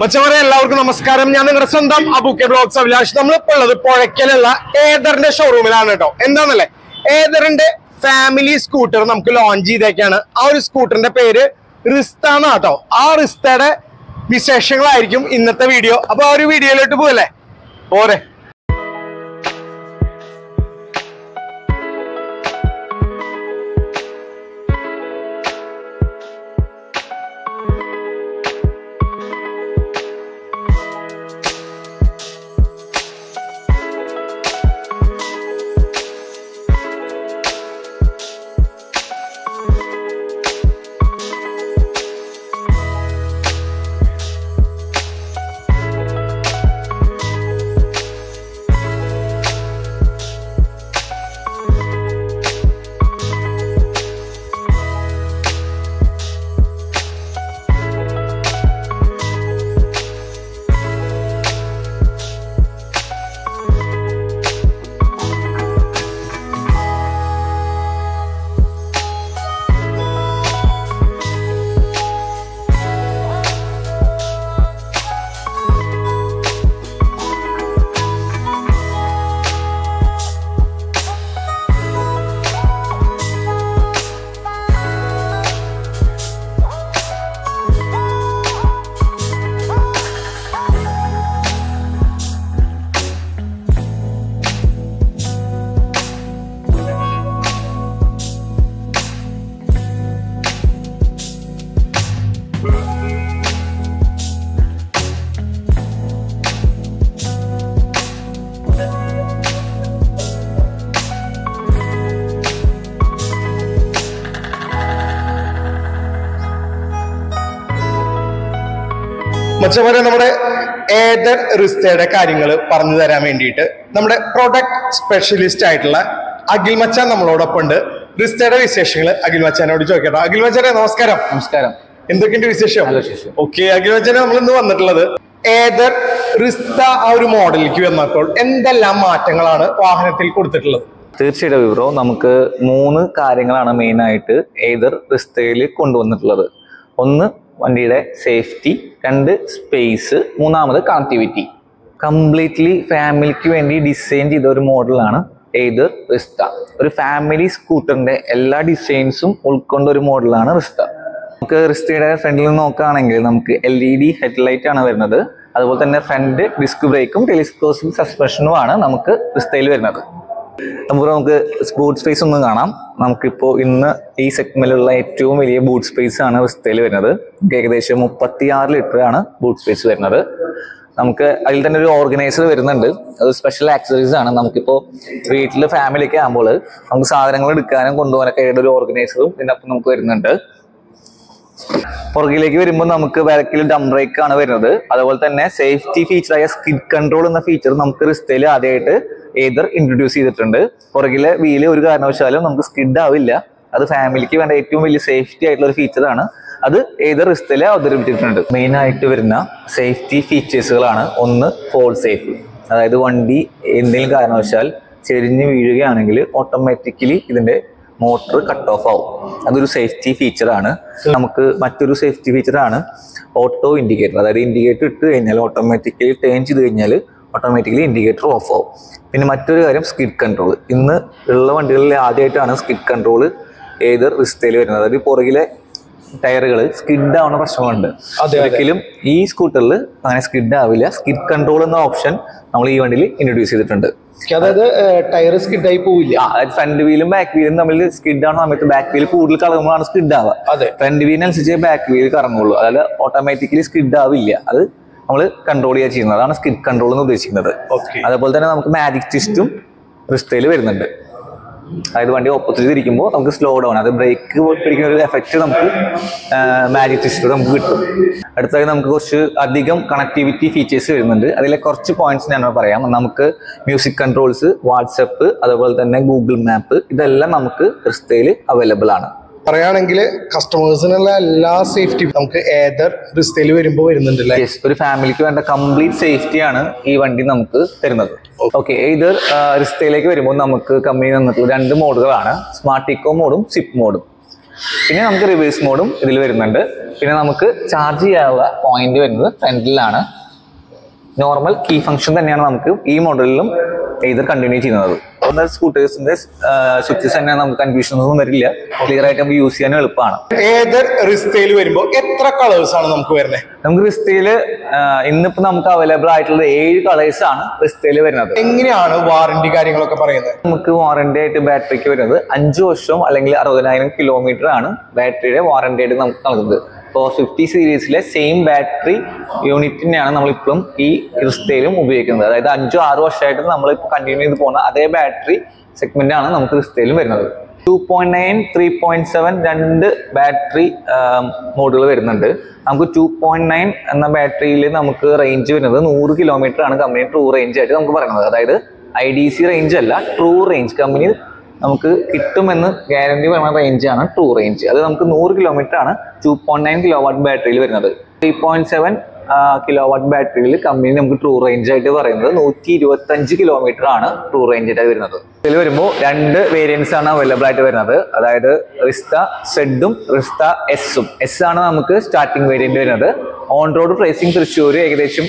മച്ചവരെ എല്ലാവർക്കും നമസ്കാരം. ഞാൻ നിങ്ങളുടെ സ്വന്തം അബുക്കെ ബ്ലോഗ്സ് അഭിലാഷ്. നമ്മളിപ്പോൾ ഉള്ളത് പുഴയ്ക്കലുള്ള ഏദറിന്റെ ഷോറൂമിലാണ് കേട്ടോ. എന്താണല്ലേ, ഏദറിന്റെ ഫാമിലി സ്കൂട്ടർ നമുക്ക് ലോഞ്ച് ചെയ്തേക്കാണ്. ആ ഒരു സ്കൂട്ടറിന്റെ പേര് റിസ്ത എന്നാട്ടോ. ആ റിസ്തയുടെ വിശേഷങ്ങളായിരിക്കും ഇന്നത്തെ വീഡിയോ. അപ്പൊ ആ ഒരു വീഡിയോയിലോട്ട് പോകല്ലേ, പോരെ. മച്ചവരെ, നമ്മുടെ ഏദർ റിസ്തയുടെ കാര്യങ്ങൾ പറഞ്ഞു തരാൻ വേണ്ടിയിട്ട് നമ്മുടെ പ്രൊഡക്റ്റ് സ്പെഷ്യലിസ്റ്റ് ആയിട്ടുള്ള അഖിൽ മച്ചാൻ നമ്മളോടൊപ്പം ഉണ്ട്. റിസ്തയുടെ വിശേഷങ്ങൾ അഖിൽ മച്ചാനോട് ചോദിക്കട്ടോ. അഖിൽ മച്ചാനെ നമസ്കാരം. നമസ്കാരം. എന്തൊക്കെയുണ്ട് വിശേഷം? ഓക്കെ, അഖിൽ മച്ചാനെ നമ്മൾ ഇന്ന് വന്നിട്ടുള്ളത് ഏദർ റിസ്ത ആ ഒരു മോഡലിലേക്ക് വന്നപ്പോൾ എന്തെല്ലാം മാറ്റങ്ങളാണ് വാഹനത്തിൽ കൊടുത്തിട്ടുള്ളത്? തീർച്ചയായിട്ടും വിവരോ, നമുക്ക് 3 കാര്യങ്ങളാണ് മെയിൻ ആയിട്ട് ഏദർ റിസ്തയിൽ കൊണ്ടുവന്നിട്ടുള്ളത്. ഒന്ന് വണ്ടിയുടെ സേഫ്റ്റി, 2 സ്പേസ്, 3 കണക്ടിവിറ്റി. കംപ്ലീറ്റ്ലി ഫാമിലിക്ക് വേണ്ടി ഡിസൈൻ ചെയ്ത ഒരു മോഡലാണ് ഏദർ റിസ്ത. ഒരു ഫാമിലി സ്കൂട്ടറിന്റെ എല്ലാ ഡിസൈൻസും ഉൾക്കൊണ്ട ഒരു മോഡലാണ് റിസ്ത. നമുക്ക് റിസ്തയുടെ ഫ്രണ്ടിൽ നിന്ന് നോക്കുകയാണെങ്കിൽ നമുക്ക് LED ഹെഡ്ലൈറ്റ് ആണ് വരുന്നത്. അതുപോലെ തന്നെ ഫ്രണ്ട് ഡിസ്ക് ബ്രേക്കും ടെലിസ്കോപ്പിക് സസ്പെൻഷനുമാണ് നമുക്ക് റിസ്തയിൽ വരുന്നത്. നമുക്ക് ബൂട്ട് സ്പേസ് ഒന്ന് കാണാം. നമുക്കിപ്പോൾ ഇന്ന് ഈ സെഗ്മെന്റിലുള്ള ഏറ്റവും വലിയ ബൂട്ട് സ്പേസ് ആണ് റിസ്തയിൽ വരുന്നത്. ഏകദേശം 36 ലിറ്റർ ആണ് ബൂട്ട് സ്പേസ് വരുന്നത്. നമുക്ക് അതിൽ തന്നെ ഒരു ഓർഗനൈസർ വരുന്നുണ്ട്. അത് സ്പെഷ്യൽ ആക്സസറീസ് ആണ്. നമുക്കിപ്പോൾ വീട്ടിൽ ഫാമിലിയൊക്കെ ആകുമ്പോൾ നമുക്ക് സാധനങ്ങൾ എടുക്കാനും കൊണ്ടുപോകാനൊക്കെ ആയിട്ട് ഒരു ഓർഗനൈസറും ഇതിനൊപ്പം നമുക്ക് വരുന്നുണ്ട്. പുറകിലേക്ക് വരുമ്പോൾ നമുക്ക് ബാക്കിൽ ഡം ബ്രേക്ക് ആണ് വരുന്നത്. അതുപോലെ തന്നെ സേഫ്റ്റി ഫീച്ചറായ സ്കിഡ് കൺട്രോൾ എന്ന ഫീച്ചർ നമുക്ക് റിസ്തയിൽ ആദ്യമായിട്ട് ഏദർ ഇൻട്രൊഡ്യൂസ് ചെയ്തിട്ടുണ്ട്. പുറകിലെ വീല് ഒരു കാരണവശാലും നമുക്ക് സ്കിഡ് ആവില്ല. അത് ഫാമിലിക്ക് വേണ്ട ഏറ്റവും വലിയ സേഫ്റ്റി ആയിട്ടുള്ള ഒരു ഫീച്ചറാണ്. അത് ഏദർ റിസ്തയിൽ അവതരിപ്പിച്ചിട്ടുണ്ട്. മെയിൻ ആയിട്ട് വരുന്ന സേഫ്റ്റി ഫീച്ചേഴ്സുകളാണ് ഒന്ന് ഫോൾ സേഫ്. അതായത് വണ്ടി എന്തെങ്കിലും കാരണവശാൽ ചെരിഞ്ഞ് വീഴുകയാണെങ്കിൽ ഓട്ടോമാറ്റിക്കലി ഇതിന്റെ മോട്ടർ കട്ട് ഓഫ് ആവും. അതൊരു സേഫ്റ്റി ഫീച്ചറാണ്. നമുക്ക് മറ്റൊരു സേഫ്റ്റി ഫീച്ചറാണ് ഓട്ടോ ഇൻഡിക്കേറ്റർ. അതായത് ഇൻഡിക്കേറ്റർ ഇട്ട് കഴിഞ്ഞാൽ ഓട്ടോമാറ്റിക്കലി ടേൺ ചെയ്ത് കഴിഞ്ഞാൽ ഓട്ടോമാറ്റിക്കലി ഇൻഡിക്കേറ്റർ ഓഫ് ആവും. പിന്നെ മറ്റൊരു കാര്യം സ്കിഡ് കൺട്രോൾ. ഇന്ന് ഉള്ള വണ്ടികളിൽ ആദ്യമായിട്ടാണ് സ്കിഡ് കൺട്രോൾ ഏദർ റിസ്തയിൽ വരുന്നത്. അതായത് പുറകിലെ ടയറുകൾ സ്കിഡ് ആവുന്ന പ്രശ്നമുണ്ട്. ഒരിക്കലും ഈ സ്കൂട്ടറിൽ അങ്ങനെ സ്കിഡ് ആവില്ല. സ്കിഡ് കൺട്രോൾ എന്ന ഓപ്ഷൻ നമ്മൾ ഈ വണ്ടിയിൽ ഇൻട്രൊഡ്യൂസ് ചെയ്തിട്ടുണ്ട്. അതായത് ടയർ സ്കിഡ് ആയി പോവില്ല. അതായത് ഫ്രണ്ട് വീലും ബാക്ക് വീലും തമ്മിൽ സ്കിഡ് ആവുന്ന സമയത്ത് ബാക്ക് വീൽ കൂടുതൽ കറങ്ങുമ്പോഴാണ് സ്കിഡ് ആവുക. അതെ, ഫ്രണ്ട് വീലിനനുസരിച്ച് ബാക്ക് വീൽ കറങ്ങുള്ളൂ. അതായത് ഓട്ടോമാറ്റിക്കലി സ്കിഡ് ആവില്ല. അത് നമ്മൾ കൺട്രോൾ ചെയ്യാൻ ചെയ്യുന്നത്. അതാണ് സ്കിഡ് കൺട്രോൾ എന്ന് ഉദ്ദേശിക്കുന്നത്. അതേപോലെ തന്നെ നമുക്ക് മാജിക് ട്വിസ്റ്റും റിസ്തയിൽ വരുന്നുണ്ട്. അതായത് വണ്ടി ഓപ്പോസിറ്റ് തിരിക്കുമ്പോൾ നമുക്ക് സ്ലോ ഡൗൺ, അത് ബ്രേക്ക് പിടിക്കുന്ന ഒരു എഫക്റ്റ് നമുക്ക് മാജിക് ട്വിസ്റ്റിലൂടെ നമുക്ക് കിട്ടും. അടുത്തതായി നമുക്ക് കുറച്ച് അധികം കണക്ടിവിറ്റി ഫീച്ചേഴ്സ് വരുന്നുണ്ട്. അതിലെ കുറച്ച് പോയിന്റ്സ് ഞാൻ പറയാം. നമുക്ക് മ്യൂസിക് കൺട്രോൾസ്, വാട്സപ്പ്, അതുപോലെ തന്നെ ഗൂഗിൾ മാപ്പ്, ഇതെല്ലാം നമുക്ക് റിസ്തയിൽ അവൈലബിൾ ആണ്. പറയുകയാണെങ്കിൽ കസ്റ്റമേഴ്സിനുള്ള എല്ലാ സേഫ്റ്റി നമുക്ക് ഏദർ റിസ്തയിൽ വരുമ്പോൾ വരുന്നുണ്ടല്ലേ? ഒരു ഫാമിലിക്ക് വേണ്ട കംപ്ലീറ്റ് സേഫ്റ്റിയാണ് ഈ വണ്ടി നമുക്ക് തരുന്നത്. ഓക്കെ, ഏദർ റിസ്തയിലേക്ക് വരുമ്പോൾ നമുക്ക് കമ്പനി തന്നിട്ടുള്ള 2 മോഡുകളാണ്, സ്മാർട്ട് ഇക്കോ മോഡും സിപ്പ് മോഡും. പിന്നെ നമുക്ക് റിവേഴ്സ് മോഡും ഇതിൽ വരുന്നുണ്ട്. പിന്നെ നമുക്ക് ചാർജ് ചെയ്യാനുള്ള പോയിന്റ് വരുന്നത് ഫ്രണ്ടിലാണ്. നോർമൽ കീ ഫംഗ്ഷൻ തന്നെയാണ് നമുക്ക് ഈ മോഡലിലും ഏതർ കണ്ടിന്യൂ ചെയ്യുന്നത്. സ്കൂട്ടേഴ്സിന്റെ സ്വിച്ചസ് തന്നെ നമുക്ക് കൺഫ്യൂഷൻസ് ഒന്നും വരില്ല, ക്ലിയർ ആയിട്ട് നമുക്ക് യൂസ് ചെയ്യാനും എളുപ്പമാണ്. ഏതർ റിസ്റ്റയിൽ വരുമ്പോൾ എത്ര കളേഴ്സ് ആണ് നമുക്ക് വരുന്നത്? നമുക്ക് റിസ്റ്റയില് ഇന്നിപ്പോ നമുക്ക് അവൈലബിൾ ആയിട്ടുള്ളത് 7 കളേഴ്സ് ആണ് റിസ്റ്റയിൽ വരുന്നത്. എങ്ങനെയാണ് വാറന്റി കാര്യങ്ങളൊക്കെ പറയുന്നത്? നമുക്ക് വാറന്റി ആയിട്ട് ബാറ്ററിക്ക് വരുന്നത് 5 വർഷവും അല്ലെങ്കിൽ 60,000 കിലോമീറ്റർ ആണ് ബാറ്ററിയുടെ വാറന്റി ആയിട്ട് നമുക്ക് നൽകുന്നത്. 450 സീരീസിലെ സെയിം ബാറ്ററി യൂണിറ്റിനെയാണ് നമ്മളിപ്പോഴും ഈ റിസ്റ്റയിലും ഉപയോഗിക്കുന്നത്. അതായത് 5-6 വർഷമായിട്ട് നമ്മളിപ്പോൾ കണ്ടിന്യൂ ചെയ്ത് പോകുന്ന അതേ ബാറ്ററി സെഗ്മെന്റ് ആണ് നമുക്ക് റിസ്റ്റയിലും വരുന്നത്. 2.9, 3.7 രണ്ട് ബാറ്ററി മോഡുകൾ വരുന്നുണ്ട്. നമുക്ക് 2.9 എന്ന ബാറ്ററിയിൽ നമുക്ക് റേഞ്ച് വരുന്നത് 100 കിലോമീറ്റർ ആണ് കമ്പനി ട്രൂ റേഞ്ച് ആയിട്ട് നമുക്ക് പറയുന്നത്. അതായത് IDC റേഞ്ച് അല്ല, ട്രൂ റേഞ്ച് കമ്പനി നമുക്ക് കിട്ടുമെന്ന് ഗ്യാരണ്ടി പറയുന്ന റേഞ്ചാണ് ട്രൂ റേഞ്ച്. അത് നമുക്ക് 100 കിലോമീറ്റർ ആണ് 2.9 കിലോ വാട്ട് ബാറ്ററിയിൽ വരുന്നത്. 3.7 കിലോ വാട്ട് ബാറ്ററിയിൽ കമ്പനി നമുക്ക് ട്രൂ റേഞ്ച് ആയിട്ട് പറയുന്നത് 125 കിലോമീറ്റർ ആണ് ട്രൂ റേഞ്ച് ആയിട്ട് വരുന്നത്. ഇതിൽ വരുമ്പോൾ 2 വേരിയൻസ് ആണ് അവൈലബിൾ ആയിട്ട് വരുന്നത്. അതായത് റിസ്റ്റ സെഡും റിസ്റ്റ എസും. എസ് ആണ് നമുക്ക് സ്റ്റാർട്ടിംഗ് വേരിയന്റ് വരുന്നത്. ഓൺ റോഡ് പ്രൈസിങ് തൃശ്ശൂർ ഏകദേശം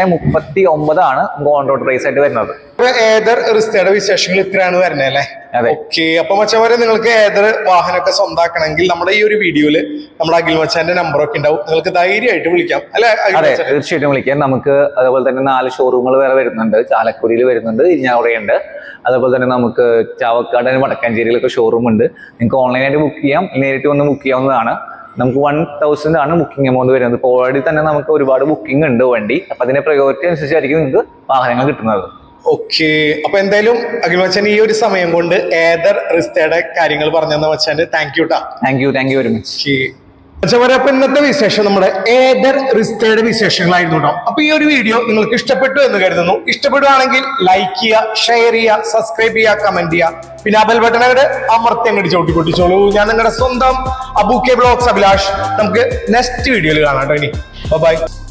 1.39 ആണ് ഓൺ റോഡ് പ്രൈസ് ആയിട്ട് വരുന്നത്. ഏതർ റിസ്റ്റയുടെ വിശേഷങ്ങൾ ഇത്രയാണ് വരുന്നത് അല്ലേ? ഓക്കെ. അപ്പൊ മച്ചന്മാരെ, നിങ്ങൾക്ക് ഏതർ വാഹനമൊക്കെ സ്വന്താക്കണമെങ്കിൽ നമ്മുടെ ഈ ഒരു വീഡിയോയില് നമ്മുടെ അഖിൽ മച്ചാന്റെ നമ്പറൊക്കെ ഉണ്ടാവും, നിങ്ങൾക്ക് ധൈര്യമായിട്ട് വിളിക്കാം അല്ലെ? അതെ, തീർച്ചയായിട്ടും വിളിക്കാം. നമുക്ക് അതുപോലെ തന്നെ 4 ഷോറൂമുകൾ വേറെ വരുന്നുണ്ട്. ചാലക്കുടിയിൽ വരുന്നുണ്ട്, ഇരിഞ്ഞാലക്കുടയുണ്ട്. അതുപോലെ തന്നെ നമുക്ക് ചാവക്കാട്, വടക്കാഞ്ചേരിയിലൊക്കെ ഷോറൂം ഉണ്ട്. നിങ്ങൾക്ക് ഓൺലൈനായിട്ട് ബുക്ക് ചെയ്യാം, നേരിട്ട് വന്ന് ബുക്ക് ചെയ്യാവുന്നതാണ്. നമുക്ക് 1,000 ആണ് ബുക്കിംഗ് എമൗണ്ട് വരുന്നത്. ഇപ്പോൾ ഓൾറെഡി തന്നെ നമുക്ക് ഒരുപാട് ബുക്കിംഗ് ഉണ്ട് വണ്ടി. അപ്പൊ അതിന്റെ പ്രയോറിറ്റി അനുസരിച്ചായിരിക്കും നിങ്ങൾക്ക് വാഹനങ്ങൾ കിട്ടുന്നത്. ഓക്കെ. അപ്പൊ എന്തായാലും അഖിൽ മച്ചാൻ ഈ ഒരു സമയം കൊണ്ട് ഏതർ റിസ്റ്റയുടെ കാര്യങ്ങൾ പറഞ്ഞു തന്ന മച്ചാൻ thank you. Thank you very much. അപ്പൊ ഇന്നത്തെ വിശേഷം നമ്മുടെ ഏതർ റിസ്റ്റയുടെ വിശേഷങ്ങളായിരുന്നു കേട്ടോ. അപ്പൊ ഈ ഒരു വീഡിയോ നിങ്ങൾക്ക് ഇഷ്ടപ്പെട്ടു എന്ന് കരുതുന്നു. ഇഷ്ടപ്പെടുകയാണെങ്കിൽ ലൈക്ക് ചെയ്യുക, ഷെയർ ചെയ്യുക, സബ്സ്ക്രൈബ് ചെയ്യുക, കമന്റ് ചെയ്യുക. പിന്നെ ആ ബെൽ ബട്ടൺ അങ്ങോട്ട് അമർത്തി അങ്ങോട്ട് ചവിട്ടി പൊട്ടിച്ചോളൂ. ഞാൻ നിങ്ങളുടെ സ്വന്തം അബു കെ ബ്ലോഗ്സ് അഭിലാഷ്. നമുക്ക് നെക്സ്റ്റ് വീഡിയോയിൽ കാണാം കേട്ടോ. ഇനി ബൈ.